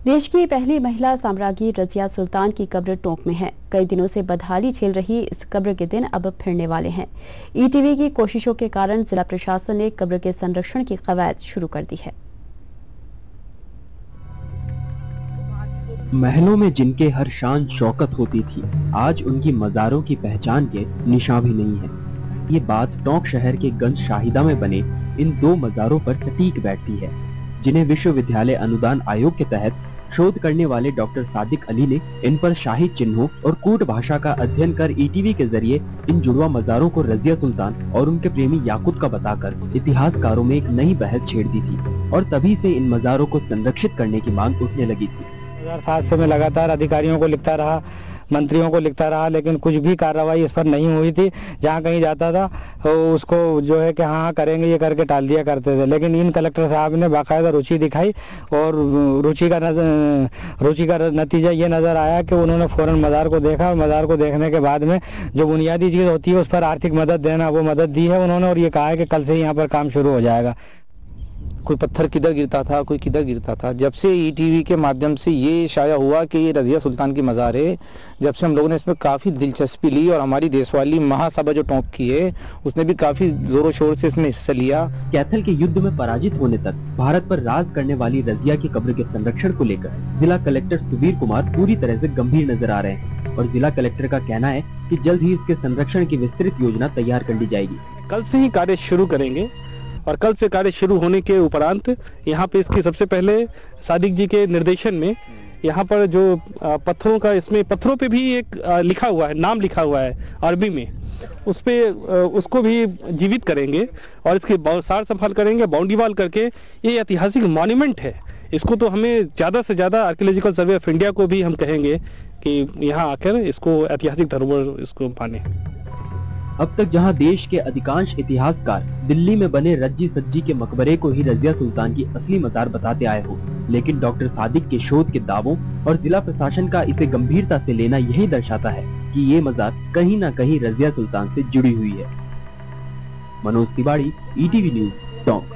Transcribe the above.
देश की पहली महिला साम्राज्ञी रजिया सुल्तान की कब्र टोंक में है। कई दिनों से बदहाली झेल रही इस कब्र के दिन अब फिरने वाले हैं। ईटीवी की कोशिशों के कारण जिला प्रशासन ने कब्र के संरक्षण की कवायद शुरू कर दी है। महलों में जिनके हर शान शौकत होती थी, आज उनकी मज़ारों की पहचान के निशान भी नहीं है। ये बात टोंक शहर के गंज शाहिदा में बने इन दो मज़ारों पर सटीक बैठती है, जिन्हें विश्वविद्यालय अनुदान आयोग के तहत शोध करने वाले डॉक्टर सादिक अली ने इन पर शाही चिन्हों और कूट भाषा का अध्ययन कर ईटीवी के जरिए इन जुड़वा मज़ारों को रजिया सुल्तान और उनके प्रेमी याकूत का बताकर इतिहासकारों में एक नई बहस छेड़ दी थी और तभी से इन मज़ारों को संरक्षित करने की मांग उठने लगी थी। 2007 से मैं लगातार अधिकारियों को लिखता रहा, मंत्रियों को लिखता रहा, लेकिन कुछ भी कार्रवाई इस पर नहीं हुई थी। जहाँ कहीं जाता था तो उसको जो है कि हाँ करेंगे ये करके टाल दिया करते थे। लेकिन इन कलेक्टर साहब ने बाकायदा रुचि दिखाई और रुचि का नतीजा ये नज़र आया कि उन्होंने फौरन मज़ार को देखा और मज़ार को देखने के बाद में जो बुनियादी चीज़ होती है उस पर आर्थिक मदद देना, वो मदद दी है उन्होंने और ये कहा है कि कल से ही यहाँ पर काम शुरू हो जाएगा। कोई पत्थर किधर गिरता था, कोई किधर गिरता था। जब से ईटीवी के माध्यम से ये शाया हुआ कि ये रजिया सुल्तान की मज़ार है, जब से हम लोगों ने इसमें काफ़ी दिलचस्पी ली और हमारी देश वाली महासभा जो टोंक की है उसने भी काफ़ी जोरों शोर से इसमें हिस्सा लिया। कैथल के युद्ध में पराजित होने तक भारत पर राज करने वाली रजिया की कब्र के संरक्षण को लेकर जिला कलेक्टर सुबीर कुमार पूरी तरह से गंभीर नजर आ रहे हैं और जिला कलेक्टर का कहना है कि जल्द ही इसके संरक्षण की विस्तृत योजना तैयार कर ली जाएगी। कल से ही कार्य शुरू करेंगे और कल से कार्य शुरू होने के उपरांत यहाँ पे इसकी सबसे पहले सादिक जी के निर्देशन में यहाँ पर जो पत्थरों का, इसमें पत्थरों पे भी एक लिखा हुआ है, नाम लिखा हुआ है अरबी में, उस पे उसको भी जीवित करेंगे और इसकी सार संभाल करेंगे। बाउंड्री वॉल करके ये ऐतिहासिक मॉन्यूमेंट है, इसको तो हमें ज़्यादा से ज़्यादा आर्कियोलॉजिकल सर्वे ऑफ इंडिया को भी हम कहेंगे कि यहाँ आकर इसको ऐतिहासिक धरोहर इसको माने। अब तक जहां देश के अधिकांश इतिहासकार दिल्ली में बने रज्जी सज्जी के मकबरे को ही रजिया सुल्तान की असली मज़ार बताते आए हो, लेकिन डॉक्टर सादिक के शोध के दावों और जिला प्रशासन का इसे गंभीरता से लेना यही दर्शाता है कि ये मज़ार कहीं न कहीं रजिया सुल्तान से जुड़ी हुई है। Manoj Tiwari, ETV news, Tonk.